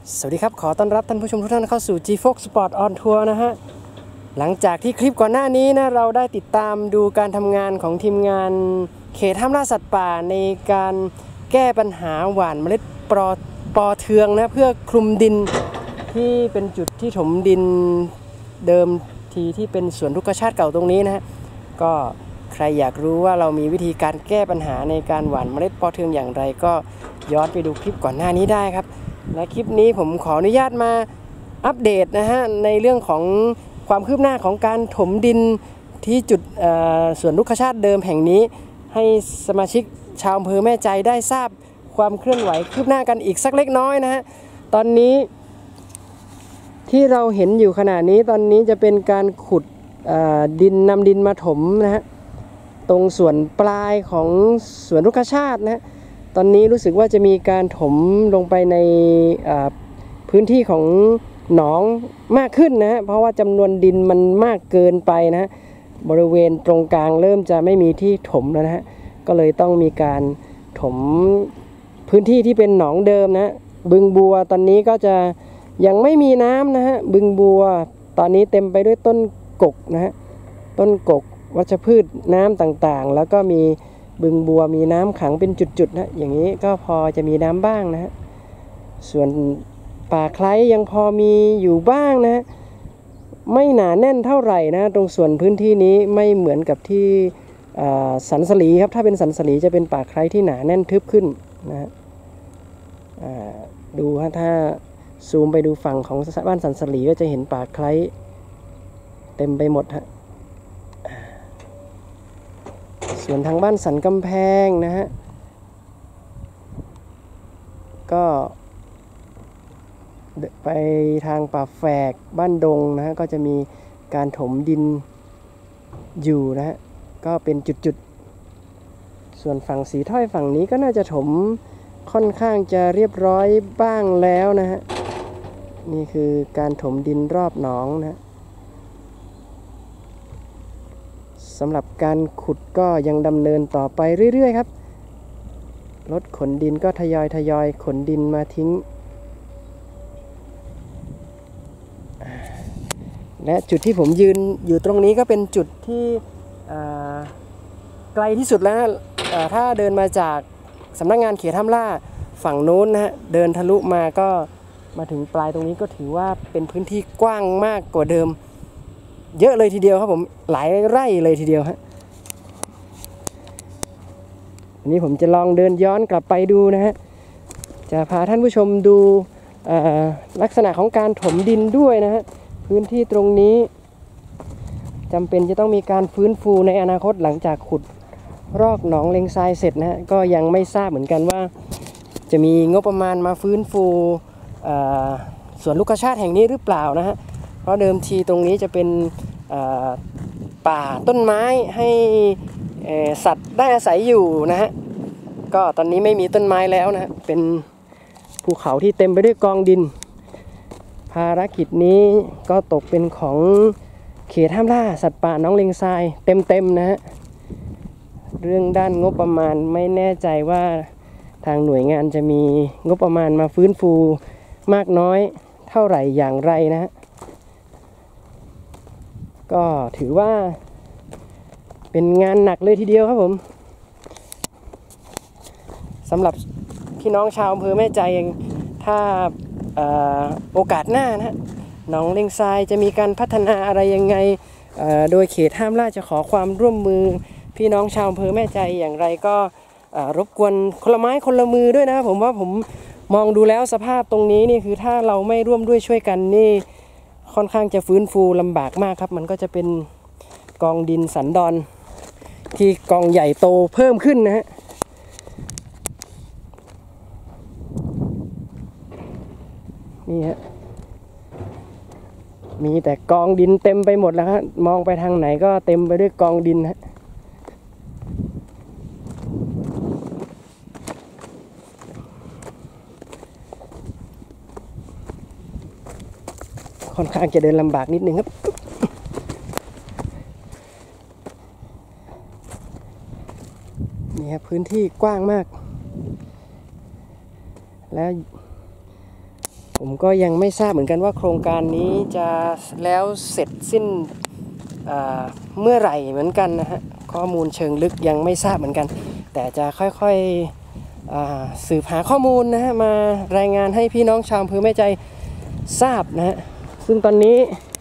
สวัสดีครับขอต้อนรับท่านผู้ชมทุกท่านเข้าสู่ G-Fox Sport on Tour นะฮะหลังจากที่คลิปก่อนหน้านี้นะเราได้ติดตามดูการทำงานของทีมงานเขตห้ามล่าสัตว์ป่าในการแก้ปัญหาหว่านเมล็ดปอเทืองนะเพื่อคลุมดินที่เป็นจุดที่ถมดินเดิมทีที่เป็นสวนรุกขชาติเก่าตรงนี้นะฮะก็ใครอยากรู้ว่าเรามีวิธีการแก้ปัญหาในการหว่านเมล็ดปอเทืองอย่างไรก็ย้อนไปดูคลิปก่อนหน้านี้ได้ครับและคลิปนี้ผมขออนุญาตมาอัปเดตนะฮะในเรื่องของความคืบหน้าของการถมดินที่จุดสวนรุกขชาติเดิมแห่งนี้ให้สมาชิกชาวอำเภอแม่ใจได้ทราบความเคลื่อนไหวคืบหน้ากันอีกสักเล็กน้อยนะฮะตอนนี้ที่เราเห็นอยู่ขณะนี้ตอนนี้จะเป็นการขุดดินนำดินมาถมนะฮะตรงส่วนปลายของสวนรุกขชาตินะตอนนี้รู้สึกว่าจะมีการถมลงไปในพื้นที่ของหนองมากขึ้นนะฮะเพราะว่าจำนวนดินมันมากเกินไปนะฮะบริเวณตรงกลางเริ่มจะไม่มีที่ถมแล้วนะฮะก็เลยต้องมีการถมพื้นที่ที่เป็นหนองเดิมนะบึงบัวตอนนี้ก็จะยังไม่มีน้ำนะฮะบึงบัวตอนนี้เต็มไปด้วยต้นกกนะฮะต้นกกวัชพืชน้ำต่างๆแล้วก็มีบึงบัวมีน้ำขังเป็นจุดๆนะอย่างนี้ก็พอจะมีน้ำบ้างนะฮะส่วนป่าไคล้ยังพอมีอยู่บ้างนะฮะไม่หนาแน่นเท่าไหร่นะตรงส่วนพื้นที่นี้ไม่เหมือนกับที่สันสลีครับถ้าเป็นสันสลีจะเป็นป่าไคล้ที่หนาแน่นทึบขึ้นนะฮะดูฮะถ้าซูมไปดูฝั่งของบ้านสันสลีก็จะเห็นป่าไคล้เต็มไปหมดฮะส่วนทางบ้านสันกำแพงนะฮะก็ไปทางป่าแฝกบ้านดงนะฮะก็จะมีการถมดินอยู่นะฮะก็เป็นจุดๆส่วนฝั่งสีถ้อยฝั่งนี้ก็น่าจะถมค่อนข้างจะเรียบร้อยบ้างแล้วนะฮะนี่คือการถมดินรอบหนองนะสำหรับการขุดก็ยังดำเนินต่อไปเรื่อยๆครับรถขนดินก็ทยอยขนดินมาทิ้งและจุดที่ผมยืนอยู่ตรงนี้ก็เป็นจุดที่ไกลที่สุดแล้วถ้าเดินมาจากสำนักงานเขตห้ามล่าฝั่งโน้นนะฮะเดินทะลุมาก็มาถึงปลายตรงนี้ก็ถือว่าเป็นพื้นที่กว้างมากกว่าเดิมเยอะเลยทีเดียวครับผมหลายไร่เลยทีเดียวฮะอันนี้ผมจะลองเดินย้อนกลับไปดูนะฮะจะพาท่านผู้ชมดูลักษณะของการถมดินด้วยนะฮะพื้นที่ตรงนี้จำเป็นจะต้องมีการฟื้นฟูในอนาคตหลังจากขุดรอกหนองเลงทรายเสร็จนะฮะก็ยังไม่ทราบเหมือนกันว่าจะมีงบประมาณมาฟื้นฟูสวนรุกขชาติแห่งนี้หรือเปล่านะฮะเพราะเดิมทีตรงนี้จะเป็นป่าต้นไม้ให้สัตว์ได้อาศัยอยู่นะฮะก็ตอนนี้ไม่มีต้นไม้แล้วนะเป็นภูเขาที่เต็มไปด้วยกองดินภารกิจนี้ก็ตกเป็นของเขตห้ามล่าสัตว์ป่าน้องเลงทรายเต็มนะฮะเรื่องด้านงบประมาณไม่แน่ใจว่าทางหน่วยงานจะมีงบประมาณมาฟื้นฟูมากน้อยเท่าไหร่อย่างไรนะฮะก็ถือว่าเป็นงานหนักเลยทีเดียวครับผมสำหรับพี่น้องชาวอำเภอแม่ใจถ้าโอกาสหน้านะหนองเลงทรายจะมีการพัฒนาอะไรยังไงโดยเขตห้ามล่าจะขอความร่วมมือพี่น้องชาวอำเภอแม่ใจอย่างไรก็รบกวนคนละไม้คนละมือด้วยนะผมว่าผมมองดูแล้วสภาพตรงนี้นี่คือถ้าเราไม่ร่วมด้วยช่วยกันนี่ค่อนข้างจะฟื้นฟูลำบากมากครับมันก็จะเป็นกองดินสันดอนที่กองใหญ่โตเพิ่มขึ้นนะฮะนี่ฮะมีแต่กองดินเต็มไปหมดแล้วฮะมองไปทางไหนก็เต็มไปด้วยกองดินฮะค่อนข้างจะเดินลำบากนิดนึงครับนี่ครับพื้นที่กว้างมากแล้วโผมก็ยังไม่ทราบเหมือนกันว่าโครงการนี้จะแล้วเสร็จสิ้นเมื่อไหร่เหมือนกันนะฮะข้อมูลเชิงลึกยังไม่ทราบเหมือนกันแต่จะค่อยๆสืบหาข้อมูลนะฮะมารายงานให้พี่น้องชาวอำเภอแม่ใจทราบนะฮะซึ่งตอนนี้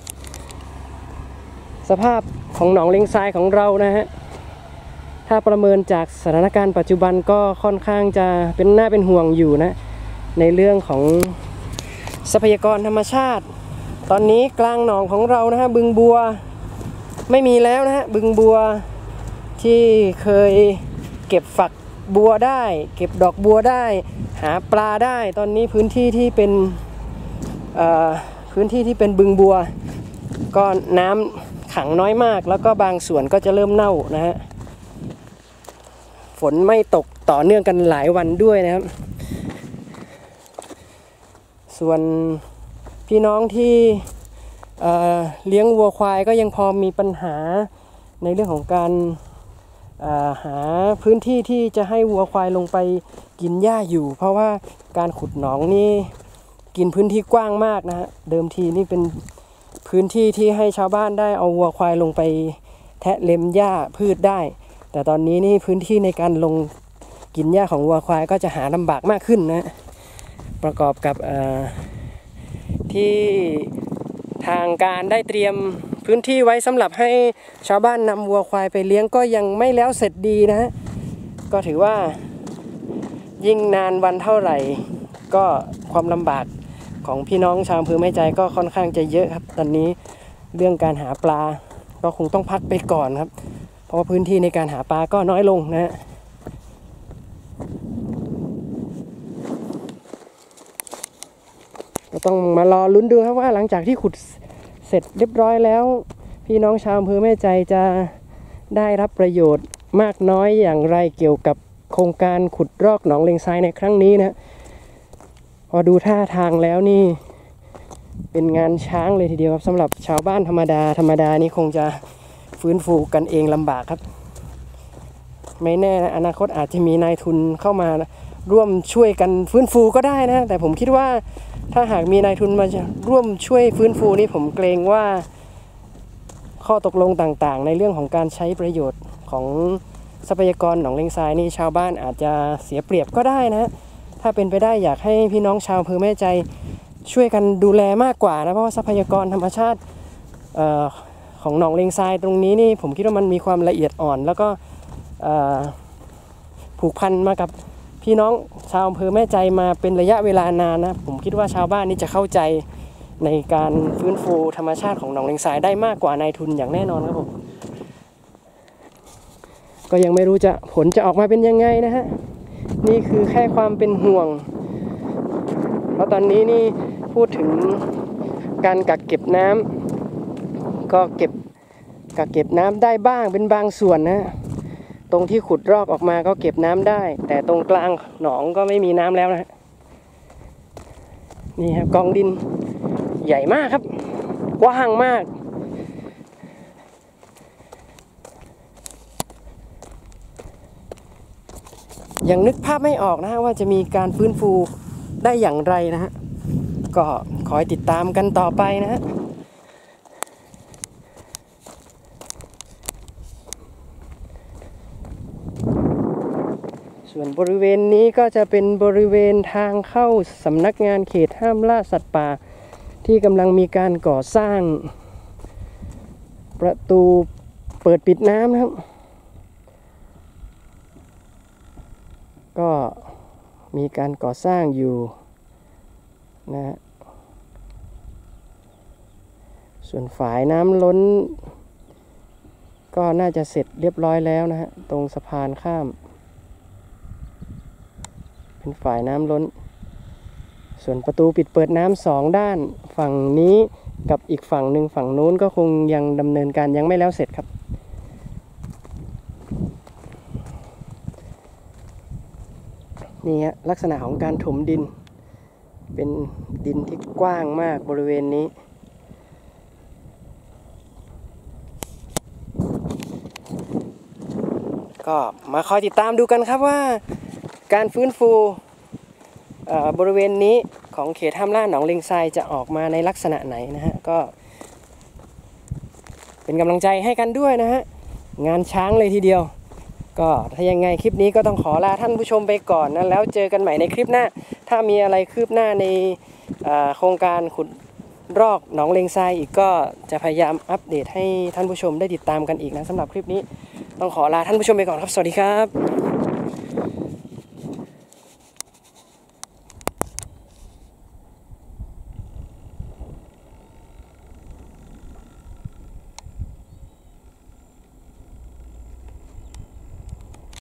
สภาพของหนองเลงทรายของเรานะฮะถ้าประเมินจากสถานการณ์ปัจจุบันก็ค่อนข้างจะน่าเป็นห่วงอยู่นะในเรื่องของทรัพยากรธรรมชาติตอนนี้กลางหนองของเรานะฮะบึงบัวไม่มีแล้วนะฮะบึงบัวที่เคยเก็บฝักบัวได้เก็บดอกบัวได้หาปลาได้ตอนนี้พื้นที่ที่เป็นบึงบัวก็น้ำขังน้อยมากแล้วก็บางส่วนก็จะเริ่มเน่านะฮะฝนไม่ตกต่อเนื่องกันหลายวันด้วยนะครับส่วนพี่น้องที่เลี้ยงวัวควายก็ยังพอมีปัญหาในเรื่องของการหาพื้นที่ที่จะให้วัวควายลงไปกินหญ้าอยู่เพราะว่าการขุดหนองนี่กินพื้นที่กว้างมากนะฮะเดิมทีนี่เป็นพื้นที่ที่ให้ชาวบ้านได้เอาวัวควายลงไปแทะเล็มหญ้าพืชได้แต่ตอนนี้นี่พื้นที่ในการลงกินหญ้าของวัวควายก็จะหาลำบากมากขึ้นนะประกอบกับที่ทางการได้เตรียมพื้นที่ไว้สำหรับให้ชาวบ้านนำวัวควายไปเลี้ยงก็ยังไม่แล้วเสร็จดีนะฮะก็ถือว่ายิ่งนานวันเท่าไหร่ก็ความลำบากของพี่น้องชาวอำเภอแม่ใจก็ค่อนข้างจะเยอะครับตอนนี้เรื่องการหาปลาก็คงต้องพักไปก่อนครับเพราะว่าพื้นที่ในการหาปลาก็น้อยลงนะฮะก็ต้องมารอลุ้นดูครับว่าหลังจากที่ขุดเสร็จเรียบร้อยแล้วพี่น้องชาวอำเภอแม่ใจจะได้รับประโยชน์มากน้อยอย่างไรเกี่ยวกับโครงการขุดรอกหนองเลงทรายในครั้งนี้นะพอดูท่าทางแล้วนี่เป็นงานช้างเลยทีเดียวครับสำหรับชาวบ้านธรรมดานี่คงจะฟื้นฟูกันเองลำบากครับไม่แน่นะอนาคตอาจจะมีนายทุนเข้ามาร่วมช่วยกันฟื้นฟูก็ได้นะแต่ผมคิดว่าถ้าหากมีนายทุนมาร่วมช่วยฟื้นฟูนี่ผมเกรงว่าข้อตกลงต่างๆในเรื่องของการใช้ประโยชน์ของทรัพยากรหนองเลงทรายนี่ชาวบ้านอาจจะเสียเปรียบก็ได้นะถ้าเป็นไปได้อยากให้พี่น้องชาวอำเภอแม่ใจช่วยกันดูแลมากกว่านะเพราะว่าทรัพยากรธรรมชาติของหนองเลงทรายตรงนี้นี่ผมคิดว่ามันมีความละเอียดอ่อนแล้วก็ผูกพันมากับพี่น้องชาวอำเภอแม่ใจมาเป็นระยะเวลานานนะผมคิดว่าชาวบ้านนี่จะเข้าใจในการฟื้นฟูธรรมชาติของหนองเลงทรายได้มากกว่านายทุนอย่างแน่นอนครับผมก็ยังไม่รู้ผลจะออกมาเป็นยังไงนะฮะนี่คือแค่ความเป็นห่วงเพราะตอนนี้นี่พูดถึงการกักเก็บน้ำก็กักเก็บน้ำได้บ้างเป็นบางส่วนนะตรงที่ขุดรอกออกมาก็เก็บน้ำได้แต่ตรงกลางหนองก็ไม่มีน้ำแล้วนะนี่ครับกองดินใหญ่มากครับกว้างมากยังนึกภาพไม่ออกนะฮะว่าจะมีการฟื้นฟูได้อย่างไรนะฮะก็คอยติดตามกันต่อไปนะฮะส่วนบริเวณนี้ก็จะเป็นบริเวณทางเข้าสำนักงานเขตห้ามล่าสัตว์ป่าที่กำลังมีการก่อสร้างประตูเปิดปิดน้ำนะครับก็มีการก่อสร้างอยู่นะฮะส่วนฝายน้ำล้นก็น่าจะเสร็จเรียบร้อยแล้วนะฮะตรงสะพานข้ามเป็นฝายน้ำล้นส่วนประตูปิดเปิดน้ำ2ด้านฝั่งนี้กับอีกฝั่งหนึ่งฝั่งนู้นก็คงยังดำเนินการยังไม่แล้วเสร็จครับนี่ฮะลักษณะของการถมดินเป็นดินที่กว้างมากบริเวณนี้ก็มาคอยติดตามดูกันครับว่าการฟื้นฟูบริเวณนี้ของเขตห้ามล่าหนองเลงทรายจะออกมาในลักษณะไหนนะฮะก็เป็นกำลังใจให้กันด้วยนะฮะงานช้างเลยทีเดียวก็ถ้ายังไงคลิปนี้ก็ต้องขอลาท่านผู้ชมไปก่อนนะแล้วเจอกันใหม่ในคลิปหน้าถ้ามีอะไรคืบหน้าในโครงการขุดรอกหนองเลงทรายอีกก็จะพยายามอัปเดตให้ท่านผู้ชมได้ติดตามกันอีกนะสำหรับคลิปนี้ต้องขอลาท่านผู้ชมไปก่อนครับสวัสดีครับ